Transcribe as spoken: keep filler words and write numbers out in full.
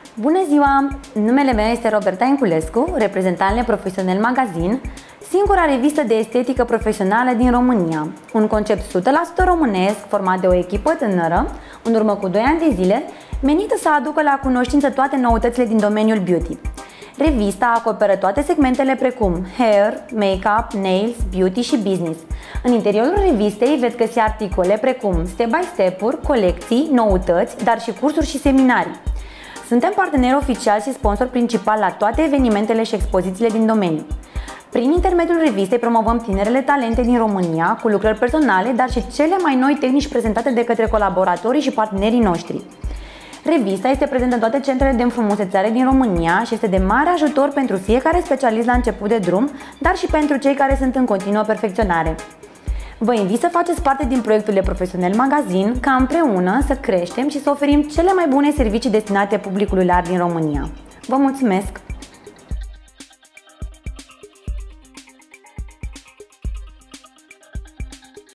Bună ziua! Numele meu este Roberta Inculescu, reprezentant Profesional Magazin, singura revistă de estetică profesională din România. Un concept o sută la sută românesc, format de o echipă tânără, în urmă cu doi ani de zile, menită să aducă la cunoștință toate noutățile din domeniul beauty. Revista acoperă toate segmentele precum hair, make-up, nails, beauty și business. În interiorul revistei veți găsi articole precum step-by-step-uri, colecții, noutăți, dar și cursuri și seminarii. Suntem parteneri oficial și sponsor principal la toate evenimentele și expozițiile din domeniu. Prin intermediul revistei promovăm tinerele talente din România cu lucrări personale, dar și cele mai noi tehnici prezentate de către colaboratorii și partenerii noștri. Revista este prezentă în toate centrele de înfrumusețare din România și este de mare ajutor pentru fiecare specialist la început de drum, dar și pentru cei care sunt în continuă perfecționare. Vă invit să faceți parte din proiectul Profesional Magazin, ca împreună să creștem și să oferim cele mai bune servicii destinate publicului larg din România. Vă mulțumesc!